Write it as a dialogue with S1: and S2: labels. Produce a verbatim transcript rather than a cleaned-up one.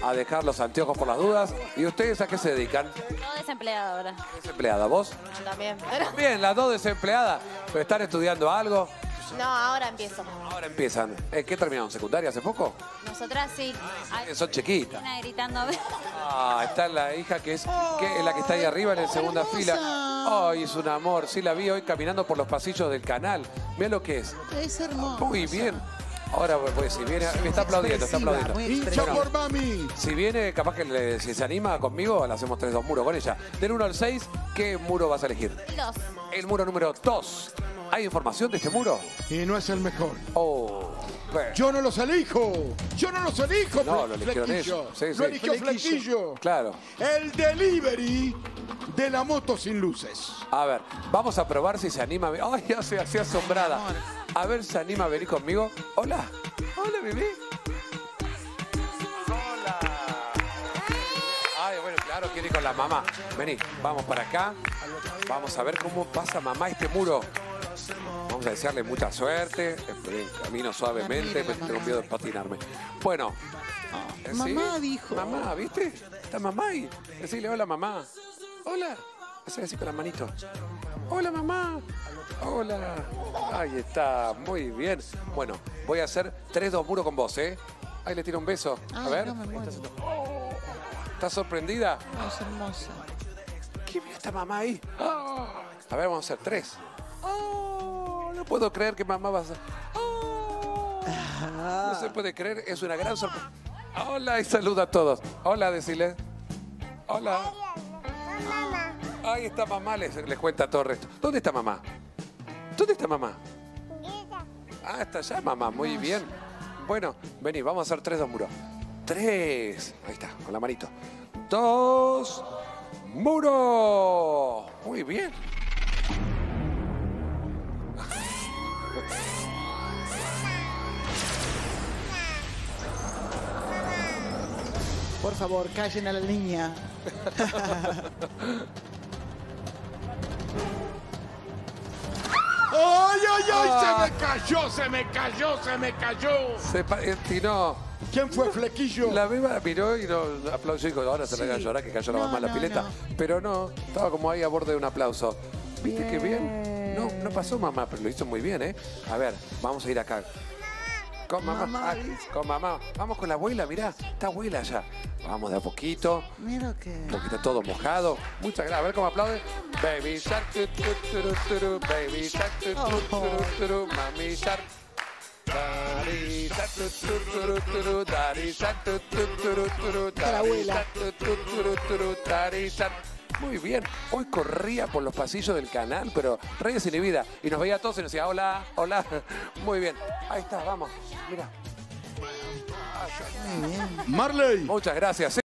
S1: a dejar los anteojos por las dudas. ¿Y ustedes a qué se dedican?
S2: No, desempleada ahora.
S1: Desempleada, ¿vos?
S2: Yo también. Pero...
S1: Bien, las dos desempleadas. ¿Pero están estudiando algo?
S2: No, ahora empiezo.
S1: Ahora empiezan. Eh, ¿Qué terminaron? ¿Secundaria hace poco?
S2: Nosotras sí. Ay,
S1: Son chiquitas.
S2: una gritando.
S1: Ah, está la hija que es, que es la que está ahí arriba en la segunda
S3: hermosa.
S1: fila. Ay, es un amor. Sí, la vi hoy caminando por los pasillos del canal. Mira lo que es.
S3: Es hermoso.
S1: Muy bien. Ahora, pues, si viene, me está aplaudiendo, está aplaudiendo.
S3: Hincha
S1: Bueno,
S3: por mami.
S1: si viene, capaz que le- si se anima conmigo, le hacemos tres, dos muros con ella. Del uno al seis, ¿qué muro vas a elegir?
S2: Dos.
S1: El muro número dos. ¿Hay información de este muro?
S3: Y no es el mejor.
S1: Oh, bueno.
S3: Yo no los elijo. Yo no los elijo.
S1: No, lo eligieron
S3: Flequillo.
S1: ellos. Sí, sí.
S3: Lo eligió
S4: Flequillo.
S3: Flequillo.
S1: Claro.
S3: El delivery de la moto sin luces.
S1: A ver, vamos a probar si se anima. a ve- Ay, ya se hacía asombrada. A ver, ¿se anima a venir conmigo? Hola. Hola, bebé. Hola. Ay, bueno, claro, quiere ir con la mamá. Vení, vamos para acá. Vamos a ver cómo pasa mamá este muro. Vamos a desearle mucha suerte. Eh, Camino suavemente, pero tengo miedo de patinarme. Bueno. eh, ¿sí?
S3: Mamá dijo.
S1: Mamá, ¿viste? Está mamá ahí. Decirle hola, mamá. Hola. Hacer así con la manito. Hola, mamá. Hola. Ahí está. Muy bien. Bueno, voy a hacer tres, dos muros con vos, ¿eh? Ahí le tiro un beso. A
S3: Ay,
S1: ver.
S3: no me
S1: Ahí
S3: muero.
S1: está haciendo- Oh, ¿estás sorprendida?
S3: Ay, es hermosa.
S1: ¿Qué mira esta mamá ahí? Ah. A ver, vamos a hacer tres. Oh, no puedo creer que mamá va a hacer. Oh, no se puede creer, es una gran sorpresa. Hola y saluda a todos. Hola, decile. Hola. Ahí está mamá, les, les cuenta todo el resto. ¿Dónde está mamá? ¿Dónde está mamá? Ah, está allá mamá, muy bien. Bueno, vení, vamos a hacer tres, dos muros. Tres. Ahí está, con la manito. Dos. ¡Muro! Muy bien.
S4: Por favor, callen a la niña.
S3: ¡Ay, ay, ay!
S1: Ah.
S3: Se me cayó, se me cayó, se me cayó.
S1: Se pa- eh, tiró.
S3: ¿Quién fue Flequillo?
S1: La beba miró y no aplaudió y dijo, ahora se le va a llorar que cayó la
S4: No,
S1: mamá en la
S4: no,
S1: pileta.
S4: no.
S1: Pero no, estaba como ahí a borde de un aplauso. ¿Viste qué bien? No, no pasó mamá, pero lo hizo muy bien, ¿eh? A ver, vamos a ir acá. Con mamá.
S4: Mamá,
S1: Ah,
S4: ¿viste?
S1: con mamá. Vamos con la abuela, mirá. Está abuela allá. Vamos de a poquito.
S4: Mira que...
S1: Porque está todo mojado. Muchas gracias. A ver cómo aplaude. Baby shark, tu, tu, turu, turu, baby shark, tu, tu, turu, turu, mami shark. Daddy shark, tu, tu, turu, turu, daddy shark, tu, tu, turu, turu,
S4: la
S1: daddy
S4: abuela.
S1: shark, tu, tu, turu, turu, daddy shark. Muy bien. Hoy corría por los pasillos del canal, pero re desinhibida. Y nos veía a todos y nos decía, hola, hola. Muy bien. Ahí está, vamos. Mira.
S3: Marley.
S1: Muchas gracias.